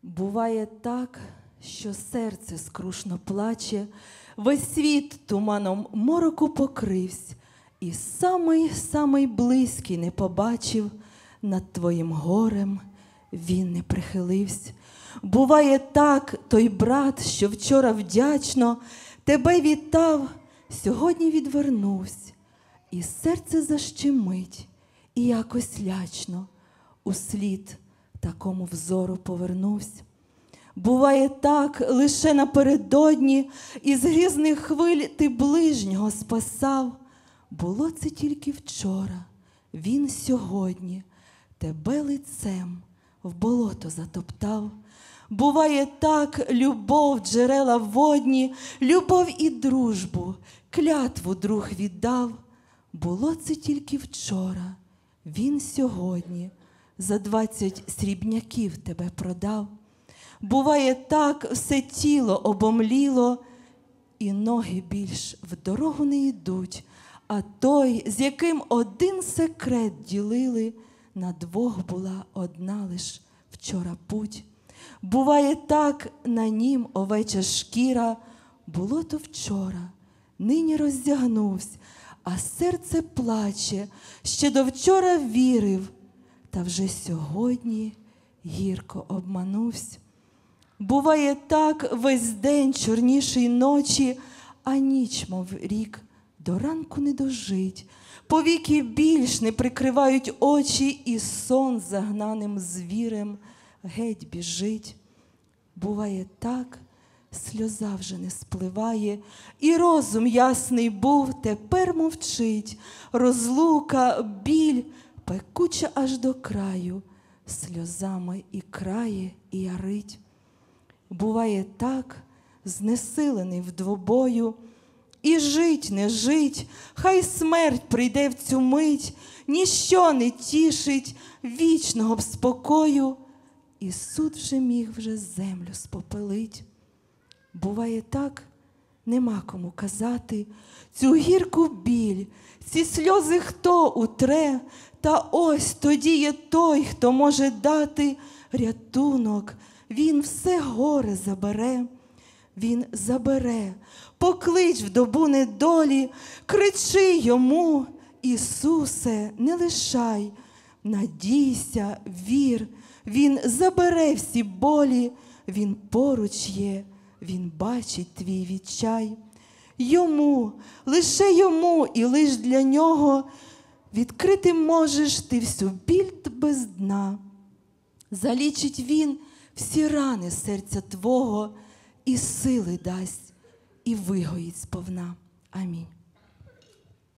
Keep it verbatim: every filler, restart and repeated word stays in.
Буває так, що серце скрушно плаче, весь світ туманом мороку покривсь, і самий-самий близький не побачив, над твоїм горем він не прихиливсь. Буває так, той брат, що вчора вдячно тебе вітав, сьогодні відвернувсь, і серце защемить, і якось лячно услід такому взору повернувсь. Буває так, лише напередодні із грізних хвиль ти ближнього спасав. Було це тільки вчора, він сьогодні тебе лицем в болото затоптав. Буває так, любов, джерела водні, любов і дружбу, клятву друг віддав. Було це тільки вчора, він сьогодні за двадцять срібняків тебе продав. Буває так, все тіло обомліло, і ноги більш в дорогу не йдуть, а той, з яким один секрет ділили, на двох була одна лиш вчора путь. Буває так, на нім овеча шкіра, було то вчора, нині роздягнувсь, а серце плаче, ще до вчора вірив, та вже сьогодні гірко обманувсь. Буває так, весь день чорніший ночі, а ніч, мов рік, до ранку не дожить. Повіки більш не прикривають очі, і сон загнаним звірем геть біжить. Буває так, сльоза вже не спливає, і розум ясний був, тепер мовчить. Розлука, біль, пекуча аж до краю, сльозами і крає, і ярить. Буває так, знесилений в двобою, і жить не жить, хай смерть прийде в цю мить, ніщо не тішить вічного б спокою, і суд вже міг вже землю спопелить. Буває так, нема кому казати цю гірку біль, ці сльози хто утре, та ось тоді є той, хто може дати рятунок. Він все горе забере, він забере, поклич в добу недолі, кричи йому, Ісусе, не лишай, надійся, вір, він забере всі болі, він поруч є, він бачить твій відчай. Йому, лише йому і лиш для нього відкрити можеш ти всю біль без дна. Залічить він всі рани серця твого, і сили дасть, і вигоїть сповна. Амінь.